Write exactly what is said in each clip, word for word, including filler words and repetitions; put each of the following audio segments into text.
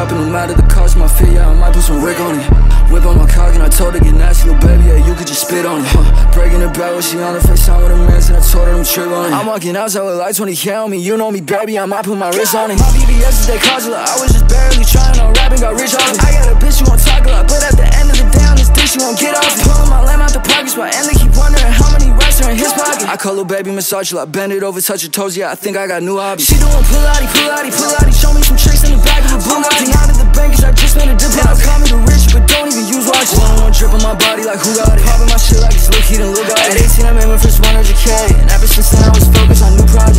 shopping, no matter the cost. My fear, yeah, I might put some Rick on it. Whip on my cock and I told her get nasty, little baby, yeah, you could just spit on it. huh. Breaking the bad when she on the FaceTime with a man, and I told her I'm trip on it. I'm walking outside with lights when he on me, you know me, baby, I might put my wrist on it. My B B S is that consular, I was just barely trying on rapping, got rich off it. I got a bitch, you won't talk a lot, but at the end of the day, on this dick, she won't get off it. Pulling my lamb out the pocket spot, and they keep wondering how many racks are in his pocket. I call little baby massage a lot, bend it over, touch her toes, yeah, I think I got new hobbies. She doing Pilates, Pilates, Pilates, show me some tricks in the back of a Bugatti. Out of the bank, cause I just made a deposit. Call me the rich, but don't even use watches. One drip on my body like who got it. Popping my shit like it's Lil Keith and Lil Got it. At eighteen I made my first one hundred K, and ever since then I was focused on new projects.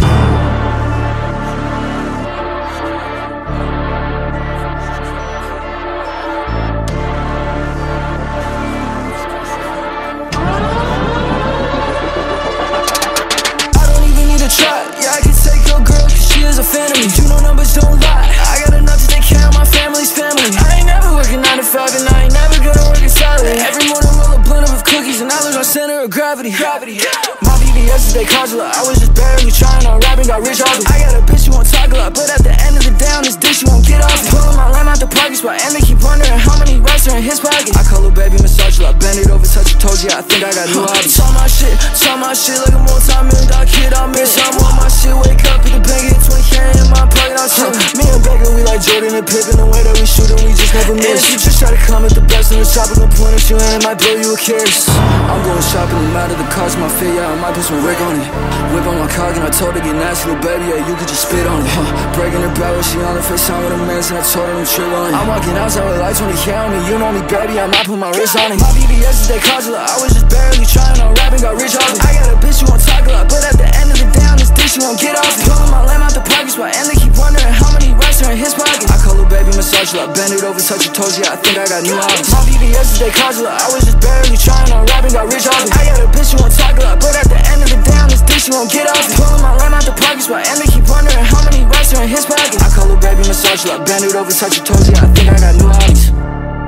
I don't even need a try, yeah I can take your girl cause she is a fan of me. You know numbers don't lie, I got enough to take care of my family's family. I ain't never working nine to five and I ain't never gonna work in salary. Every morning roll a blunt of cookies and I lose my center of gravity. Gravity. My B B S is they consular, I was just barely trying on rapping, got rich off it. I got a bitch, you won't talk a lot, but at the end of the day on this dick, she won't get off it. Pulling my lamb out the parking spot, and they keep wondering how many racks are in his pocket. I call little baby massage a lot, bend it over, touch her toes, yeah, I think I got new hobbies. Talk my shit, talk my shit like a multi-million dollar kid, I miss. I'm on my shit, wake up, pick a bank, hit twenty K in my pocket, I'll chill. Me and Baker, we like Jordan and Pippen, the way that we shoot it, we just never miss. And if you just try to come at the best in the shop, no point if you ain't, it might blow you a kiss. I'm going shopping, no matter the cost, my fear, yeah, I might put some Rick on it. Whip on my cock and I told her get nasty, little baby, yeah, you could just spit on it. huh. Breaking her back when she on the FaceTime with a man, and I told her I'm trip on it. I'm walking outside with lights when he on me, you know me, baby, I might put my wrist on it. My B B S is that consular, I was just barely trying on rapping, got rich off it. I got a bitch, you won't talk a lot, but at the end of the day on this dick, she won't get off it. Pulling my lamb out the pocket spot, and they keep wondering how many racks are in his pocket. I call little baby massage a lot, bend it over, touch her toes, yeah, I think I got new hobbies. My B B S is that consular, I was just barely trying on rapping, got rich off it. I got a bitch, you won't talk a lot, but at the end of the day on this dick, she won't get off it. Pulling my lamb out the pocket spot, and they keep wondering how many racks are in his pocket. I call little baby massage a lot, bend it over, touch her toes, yeah, I think I got new hobbies.